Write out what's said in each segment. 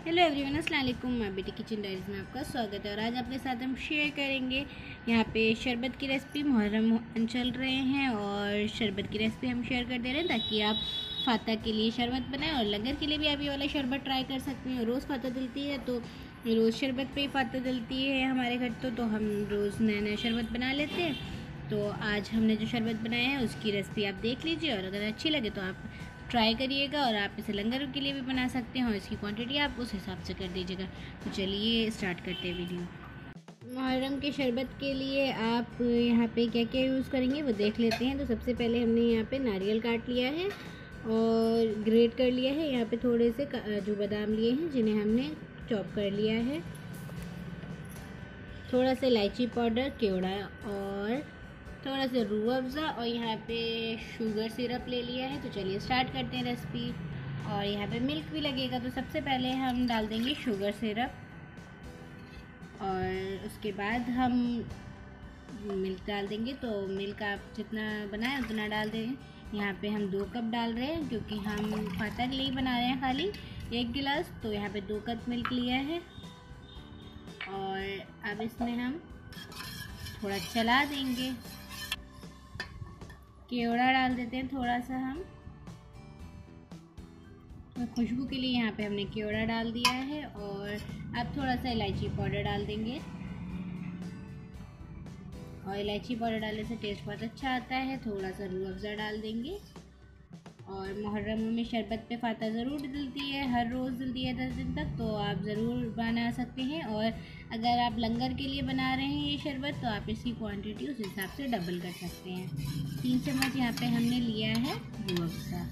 Hello everyone, अस्सलाम वालेकुम। मैं बेटी किचन डायरीज में आपका स्वागत है और आज अपने साथ हम शेयर करेंगे यहाँ पे शरबत की रेसिपी। मुहर्रम चल रहे हैं और शरबत की रेसिपी हम शेयर कर दे रहे हैं ताकि आप फाता के लिए शरबत बनाएं और लंगर के लिए भी आप ये वाला शरबत ट्राई कर सकते हैं। रोज़ फाता डलती है तो रोज़ शरबत पे ही फाता डलती है हमारे घर तो हम रोज़ नया नया शरबत बना लेते हैं। तो आज हमने जो शरबत बनाया है उसकी रेसिपी आप देख लीजिए और अगर अच्छी लगे तो आप ट्राई करिएगा और आप इसे लंगर के लिए भी बना सकते हैं और इसकी क्वांटिटी आप उस हिसाब से कर दीजिएगा। तो चलिए स्टार्ट करते हैं वीडियो। मुहर्रम के शरबत के लिए आप यहाँ पे क्या क्या यूज़ करेंगे वो देख लेते हैं। तो सबसे पहले हमने यहाँ पे नारियल काट लिया है और ग्रेट कर लिया है। यहाँ पे थोड़े से काजू बादाम लिए हैं जिन्हें हमने चॉप कर लिया है। थोड़ा सा इलायची पाउडर, केवड़ा और थोड़ा सा रूह अफ़ज़ा और यहाँ पे शुगर सिरप ले लिया है। तो चलिए स्टार्ट करते हैं रेसिपी। और यहाँ पे मिल्क भी लगेगा तो सबसे पहले हम डाल देंगे शुगर सिरप और उसके बाद हम मिल्क डाल देंगे। तो मिल्क आप जितना बनाएं उतना डाल दें। यहाँ पे हम 2 कप डाल रहे हैं क्योंकि हम फाता के लिए ही बना रहे हैं खाली 1 गिलास। तो यहाँ पे 2 कप मिल्क लिया है और अब इसमें हम थोड़ा चला देंगे। केवड़ा डाल देते हैं थोड़ा सा हम, तो खुशबू के लिए यहाँ पे हमने केवड़ा डाल दिया है। और अब थोड़ा सा इलायची पाउडर डाल देंगे और इलायची पाउडर डालने से टेस्ट बहुत अच्छा आता है। थोड़ा सा रूह अफ़ज़ा डाल देंगे। और मुहर्रम में शरबत पे फाता ज़रूर डलती है, हर रोज़ डलती है 10 दिन तक, तो आप ज़रूर बना सकते हैं। और अगर आप लंगर के लिए बना रहे हैं ये शरबत तो आप इसकी क्वांटिटी उस हिसाब से डबल कर सकते हैं। 3 चम्मच यहाँ पे हमने लिया है रूह अफ़ज़ा।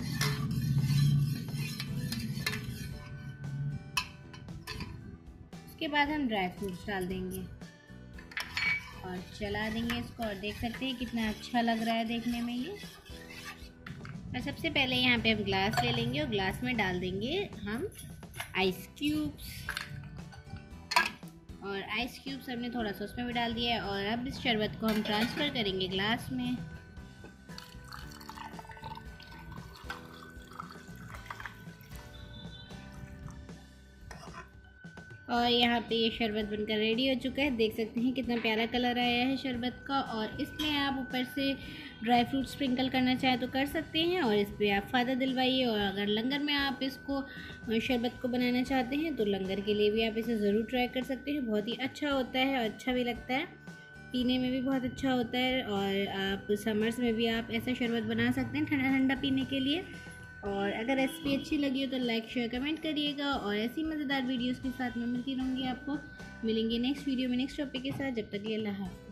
उसके बाद हम ड्राई फ्रूट्स डाल देंगे और चला देंगे इसको। और देख सकते हैं कितना अच्छा लग रहा है देखने में ये। और सबसे पहले यहाँ पे हम ग्लास ले लेंगे और ग्लास में डाल देंगे हम आइस क्यूब्स। और आइस क्यूब्स हमने थोड़ा सा उसमें भी डाल दिया है। और अब इस शरबत को हम ट्रांसफ़र करेंगे ग्लास में। और यहाँ पे ये शरबत बनकर रेडी हो चुका है। देख सकते हैं कितना प्यारा कलर आया है शरबत का। और इसमें आप ऊपर से ड्राई फ्रूट स्प्रिंकल करना चाहें तो कर सकते हैं और इस पर आप फाता दिलवाइए। और अगर लंगर में आप इसको शरबत को बनाना चाहते हैं तो लंगर के लिए भी आप इसे ज़रूर ट्राई कर सकते हैं। बहुत ही अच्छा होता है और अच्छा भी लगता है, पीने में भी बहुत अच्छा होता है। और आप समर्स में भी आप ऐसा शरबत बना सकते हैं ठंडा ठंडा पीने के लिए। और अगर रेसिपी अच्छी लगी हो तो लाइक शेयर कमेंट करिएगा और ऐसी मज़ेदार वीडियोस के साथ मैं मिलती रहूँगी। आपको मिलेंगे नेक्स्ट वीडियो में नेक्स्ट टॉपिक के साथ। जब तक के लिए अल्लाह हाफ़िज़।